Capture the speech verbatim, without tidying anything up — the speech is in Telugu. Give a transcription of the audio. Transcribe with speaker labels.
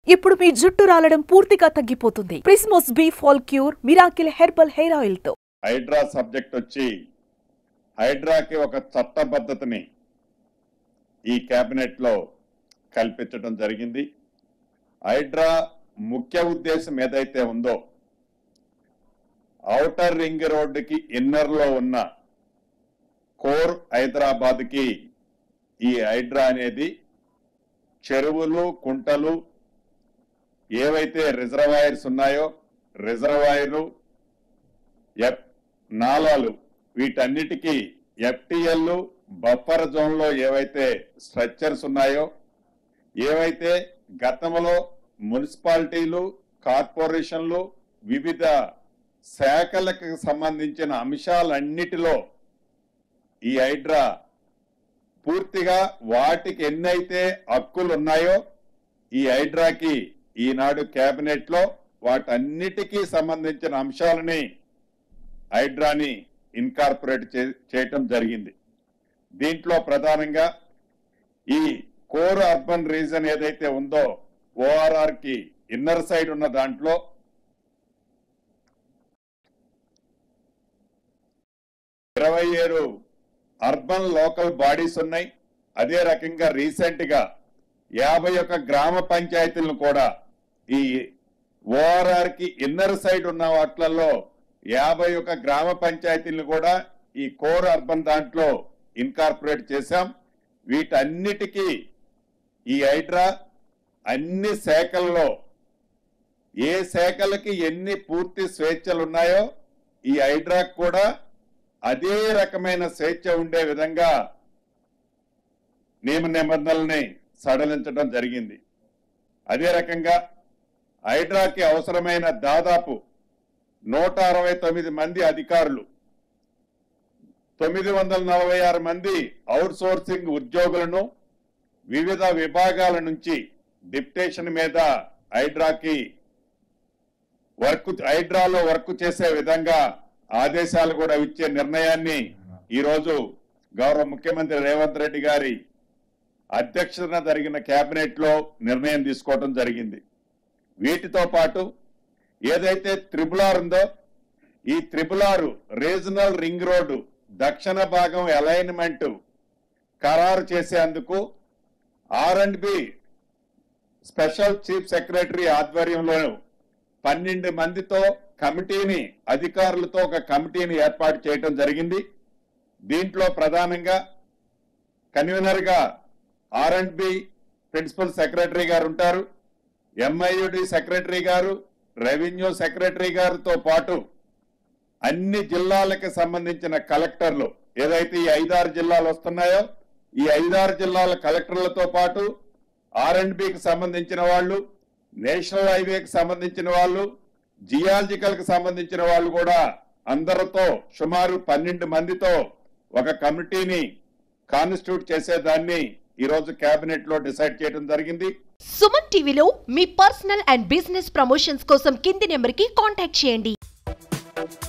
Speaker 1: ఇప్పుడు మీ జుట్టు రాలడం పూర్తిగా తగ్గిపోతుంది. Prismos B fall cure miracle herbal hair oil తో.
Speaker 2: హైడ్రా సబ్జెక్ట్ వచ్చి హైడ్రాకి ఒక చట్టబద్ధతని ఈ కేబినెట్ లో కల్పించడం జరిగింది. హైడ్రా ముఖ్య ఉద్దేశం ఏదైతే ఉందో ఔటర్ రింగ్ రోడ్డుకి ఇన్నర్ లో ఉన్న కోర్ హైదరాబాద్ కి ఈ హైడ్రా అనేది చెరువులు కుంటలు ఏవైతే రిజర్వాయర్స్ ఉన్నాయో రిజర్వాయర్లు ఎఫ్ నాలాలు వీటన్నిటికీ ఎఫ్టిఎల్ బఫర్ జోన్ లో ఏవైతే స్ట్రక్చర్స్ ఉన్నాయో ఏవైతే గతంలో మున్సిపాలిటీలు కార్పొరేషన్లు వివిధ శాఖలకు సంబంధించిన అంశాలన్నిటిలో ఈ హైడ్రా పూర్తిగా వాటికి ఎన్నైతే హక్కులు ఉన్నాయో ఈ హైడ్రాకి ఈనాడు కేబినెట్ లో వాటన్నిటికీ సంబంధించిన అంశాలని హైడ్రాని ఇన్కార్పొరేట్ చేయటం జరిగింది. దీంట్లో ప్రధానంగా ఈ కోర్ అర్బన్ రీజన్ ఏదైతే ఉందో ఓఆర్ఆర్ కి ఇన్నర్ సైడ్ ఉన్న దాంట్లో ఇరవై ఏడు అర్బన్ లోకల్ బాడీస్ ఉన్నాయి. అదే రకంగా రీసెంట్ గా యాభై ఒక్క గ్రామ పంచాయతీలను కూడా ఈ ఓఆర్ఆర్ కి ఇన్నర్ సైడ్ ఉన్న వాటిలలో యాభై ఒక్క గ్రామ పంచాయతీలను కూడా ఈ కోర్ అర్బన్ దాంట్లో ఇన్కార్పొరేట్ చేశాం. వీటన్నిటికీ ఈ హైడ్రా అన్ని శాఖల్లో ఏ శాఖలకి ఎన్ని పూర్తి స్వేచ్ఛలు ఉన్నాయో ఈ హైడ్రాకు కూడా అదే రకమైన స్వేచ్ఛ ఉండే విధంగా నియమ నిబంధనల్ని సడలించడం జరిగింది. అదే రకంగా హైడ్రాకి అవసరమైన దాదాపు నూట అరవై తొమ్మిది మంది అధికారులు, తొమ్మిది వందల నలభై ఆరు మంది అవుట్ సోర్సింగ్ ఉద్యోగులను వివిధ విభాగాల నుంచి డిప్యుటేషన్ మీద హైడ్రాకి వర్క్ హైడ్రాలో వర్క్ చేసే విధంగా ఆదేశాలు కూడా ఇచ్చే నిర్ణయాన్ని ఈరోజు గౌరవ ముఖ్యమంత్రి రేవంత్ రెడ్డి గారి అధ్యక్షతన జరిగిన కేబినెట్ లో నిర్ణయం తీసుకోవడం జరిగింది. వీటితో పాటు ఏదైతే త్రిబుల్ ఆర్ ఉందో ఈ triple R regional ring road దక్షిణ భాగం అలైన్మెంట్ ఖరారు చేసేందుకు R and B special chief secretary ఆధ్వర్యంలో పన్నెండు మందితో కమిటీని అధికారులతో ఒక కమిటీని ఏర్పాటు చేయడం జరిగింది. దీంట్లో ప్రధానంగా కన్వీనర్ గా R and B principal secretary గారు ఉంటారు, ఎంఐయుడి సెక్రటరీ గారు, రెవెన్యూ సెక్రటరీ గారితో పాటు అన్ని జిల్లాలకు సంబంధించిన కలెక్టర్లు ఏదైతే ఈ ఐదారు జిల్లాలు వస్తున్నాయో ఈ ఐదారు జిల్లాల కలెక్టర్లతో పాటు ఆర్ అండ్ బికి సంబంధించిన వాళ్ళు, నేషనల్ హైవేకి సంబంధించిన వాళ్ళు, జియాలజికల్ కి సంబంధించిన వాళ్ళు కూడా అందరితో సుమారు పన్నెండు మందితో ఒక కమిటీని కాన్స్టిట్యూట్ చేసేదాన్ని ఈ రోజు కేబినెట్ లో డిసైడ్ చేయడం జరిగింది.
Speaker 3: సుమన్ టీవీలో మీ పర్సనల్ అండ్ బిజినెస్ ప్రమోషన్స్ కోసం కింది నెంబర్ కి కాంటాక్ట్ చేయండి.